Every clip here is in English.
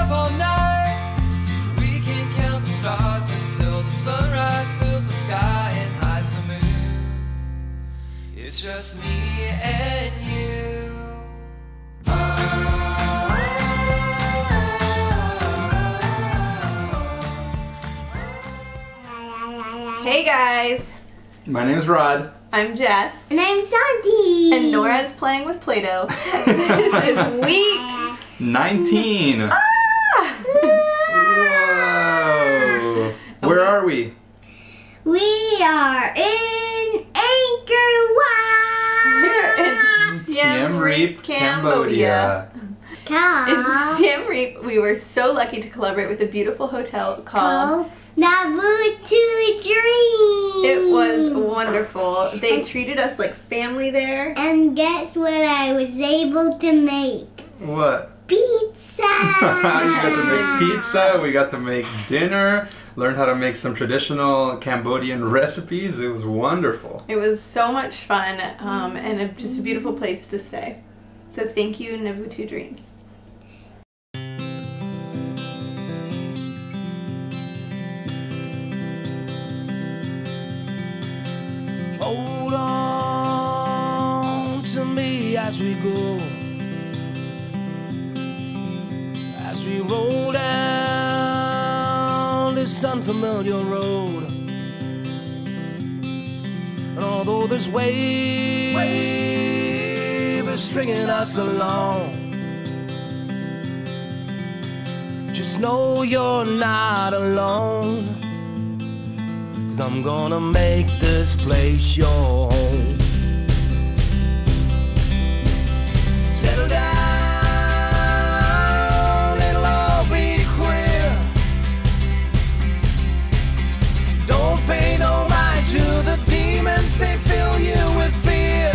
up all night. We can count the stars until the sunrise fills the sky and hides the moon. It's just me and you. Hey guys! My name is Rod. I'm Jess. And I'm Santi. And Nora's playing with Play-Doh. This is week 19. Ah! Whoa. Where are we? We are in Angkor Wat. We're in Siem Reap, Cambodia. In Siem Reap, we were so lucky to collaborate with a beautiful hotel called Navutu Dreams. It was wonderful. They treated us like family there. And guess what I was able to make? What? Pizza. You got to make pizza, we got to make dinner, learn how to make some traditional Cambodian recipes. It was wonderful. It was so much fun and just a beautiful place to stay. So thank you, Navutu Dreams. Hold on to me as we go, as we roll down this unfamiliar road. And although this wave is stringing us along, just know you're not alone. 'Cause I'm gonna make this place your home. Settle down, it'll all be clear. Don't pay no mind to the demons, they fill you with fear.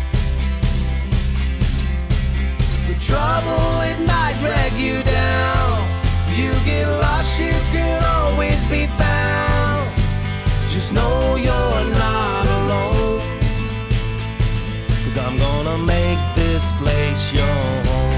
The trouble, it might drag you down. If you get lost, you can always be found. Just know you're not alone, 'cause I'm gonna make this place your home.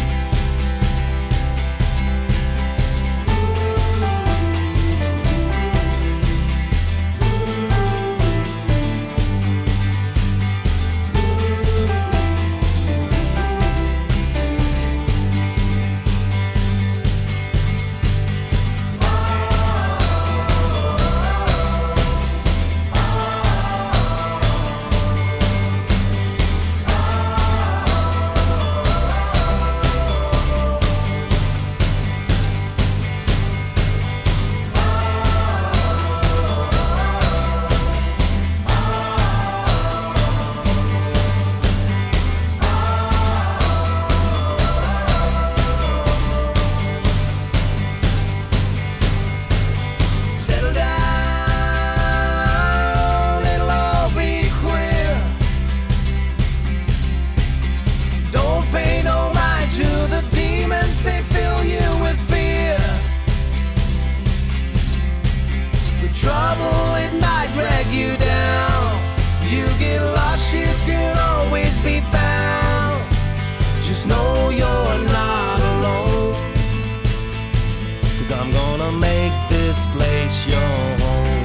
I'm gonna make this place your home.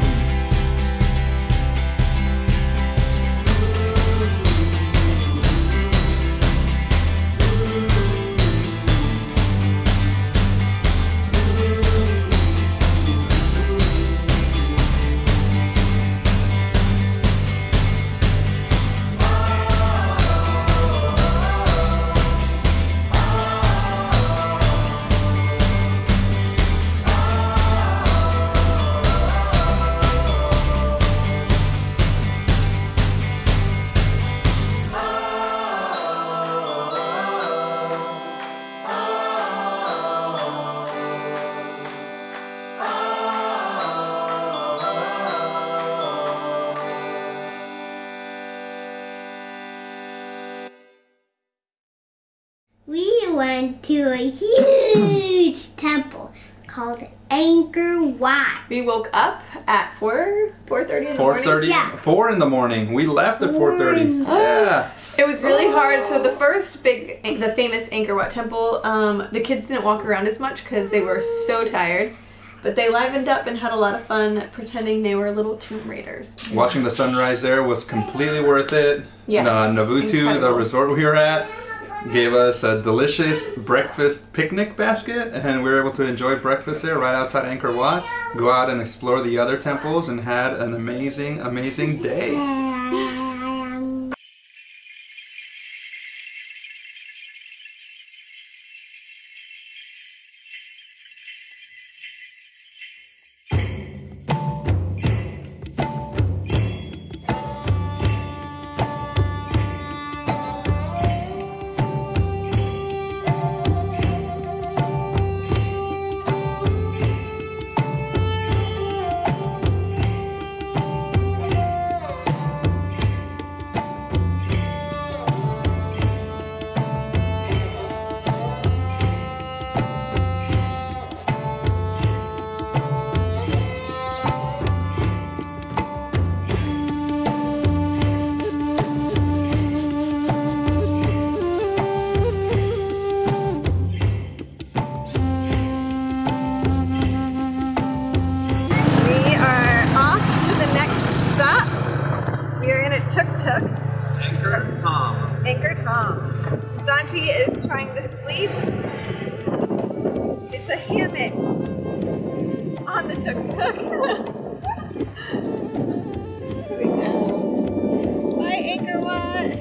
We went to a huge temple called Angkor Wat. We woke up at 4:30 in the morning. 4:30. Yeah. 4 in the morning. We left at 4:30. Yeah. It was really hard. So the first the famous Angkor Wat temple, the kids didn't walk around as much because they were so tired. But they livened up and had a lot of fun pretending they were little tomb raiders. Watching the sunrise there was completely worth it. Yeah. Navutu, the Incredible. resort we were at, gave us a delicious breakfast picnic basket, and we were able to enjoy breakfast there right outside Angkor Wat, go out and explore the other temples, and had an amazing, amazing day. Angkor Tom. Santi is trying to sleep. It's a hammock on the tuk-tuk. Here we go. Bye, Angkor Wat.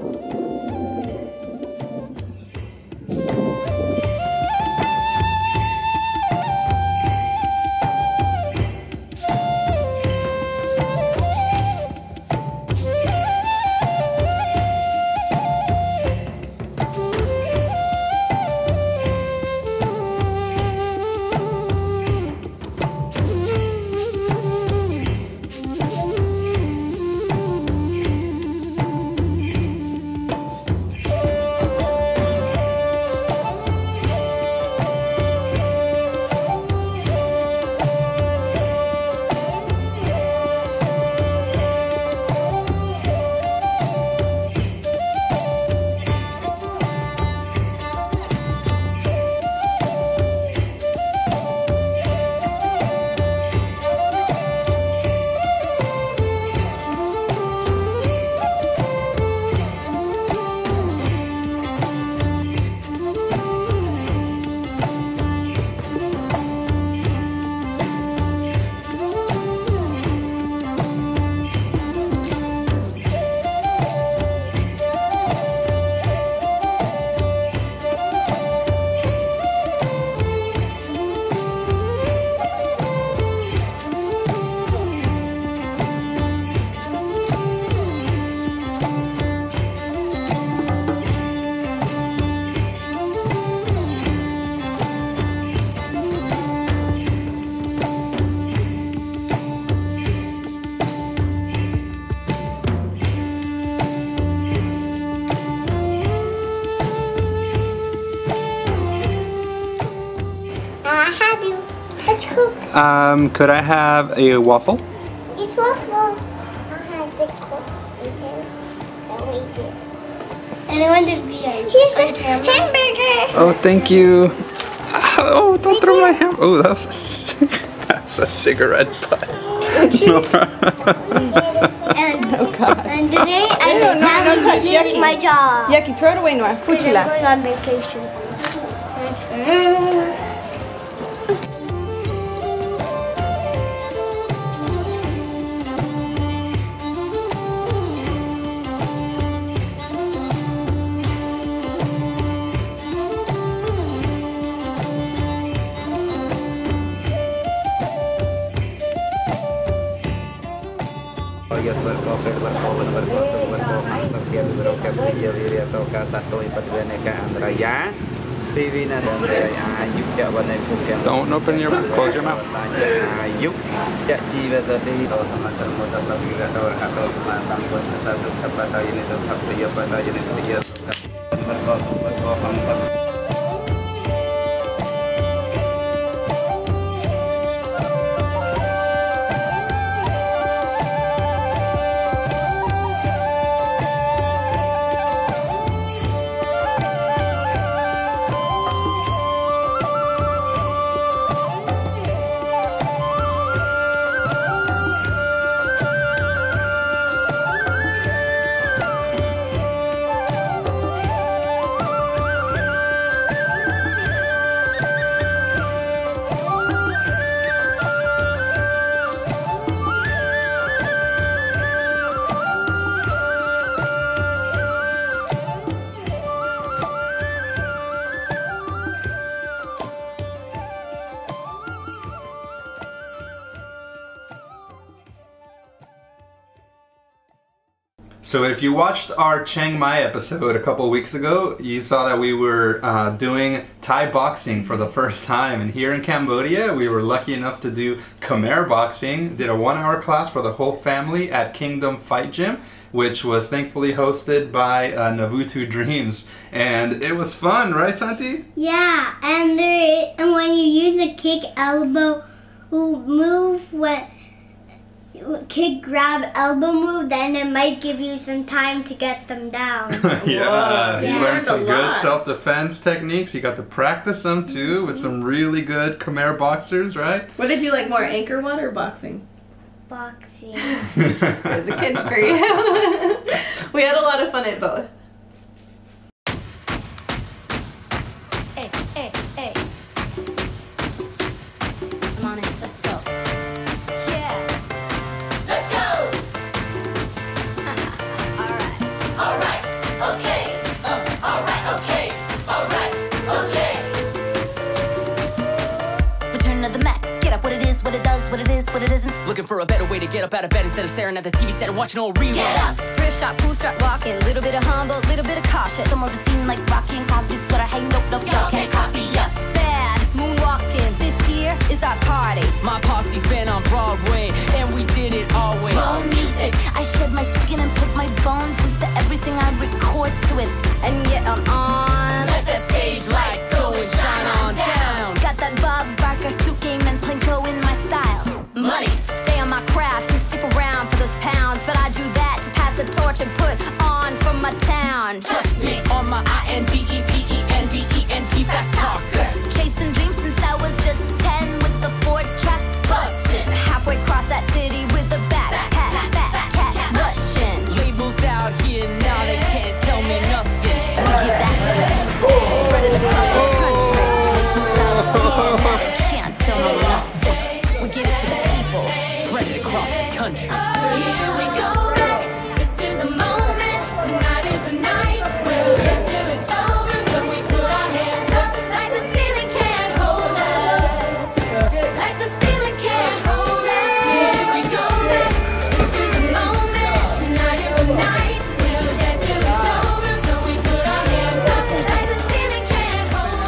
Could I have a waffle? It's waffle. I have the cook. And I want the beer. Here's the hamburger. Oh, thank you. Oh, don't throw my ham. Oh, that's a cigarette butt. And today I decided to leave my job. Yucky, throw it away, Nora. Because I'm going on vacation. Don't open your mouth. Close your mouth. So if you watched our Chiang Mai episode a couple weeks ago, you saw that we were doing Thai boxing for the first time. And here in Cambodia, we were lucky enough to do Khamer Boxing. Did a 1-hour class for the whole family at Kingdom Fight Gym, which was thankfully hosted by Navutu Dreams. And it was fun, right, Santi? Yeah, and when you use the kick, elbow move, kick, grab, elbow move, then it might give you some time to get them down. Yeah, you learned some good lot. self-defense techniques. You got to practice them too with some really good Khmer boxers, right? What did you like more, Angkor Wat or boxing? Boxing. As a kid for you. We had a lot of fun at both. Hey, hey, hey. Come on in, let's go. Yeah. Let's go! Alright. Alright, okay. Alright, okay. Alright, okay. Return to the mat. Get up, what it is, what it does, what it is, what it isn't. Looking for a better way to get up out of bed instead of staring at the TV set and watching old reruns. Get up, thrift shop, pool, start walking. Little bit of humble, little bit of cautious. Some more routine like Rocky and Cosby's sweater. Hey, nope, y'all can't copy ya. Bad, moonwalking. This here is our party. My posse's been on Broadway, and we did it always. Roll music. I shed my skin and put my bones into everything I record to it. And yet I'm on. Let that stage light go and shine on down. Got that Bob Barker suit game and Plinko in my style. Money, stay on my craft and stick around for those pounds. But I do that to pass the torch and put on from my town. Trust me on my INDEPENDENT fast talker. Chasing dreams since I was just 10 with the 4-track bustin'. Halfway across that city with the backpack rushing. Labels out here now, they can't tell me nothing. We give that to the people, spread it across the country. Labels out here now, they can't tell me nothing. We give it to the people, Spread it across the country. Here we go back. This is the moment. Tonight is the night. We'll dance till it's over. So we put our hands up like the ceiling can't hold us. Like the ceiling can't hold us. Here we go back. This is the moment. Tonight is the night. We'll dance till it's over. So we put our hands up like the ceiling can't hold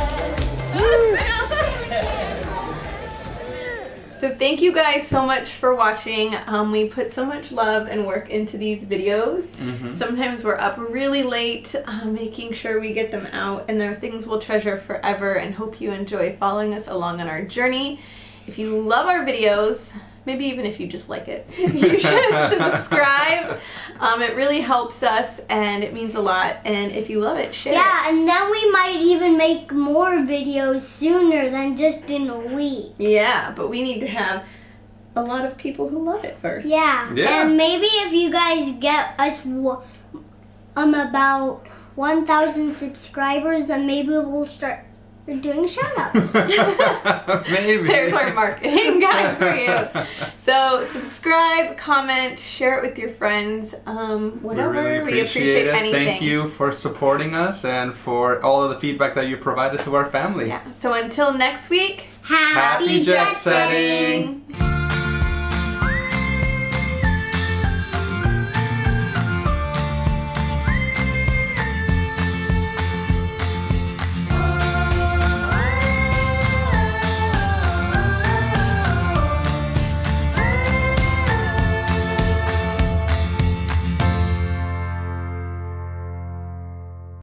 us. So thank you guys so much for watching. We put so much love and work into these videos. Sometimes we're up really late making sure we get them out, and they're things we'll treasure forever, and hope you enjoy following us along on our journey. If you love our videos, maybe even if you just like it, you should subscribe. It really helps us and it means a lot, and if you love it, share Yeah, and then we might even make more videos sooner than just in a week. Yeah, but we need to have a lot of people who love it first. Yeah. Yeah. And maybe if you guys get us about 1,000 subscribers, then maybe we'll start doing shout-outs. Maybe. There's our marketing guide for you. So subscribe, comment, share it with your friends, whatever. We really appreciate it. anything. Thank you for supporting us and for all of the feedback that you provided to our family. Yeah. So until next week, Happy Happy jet jet setting! setting.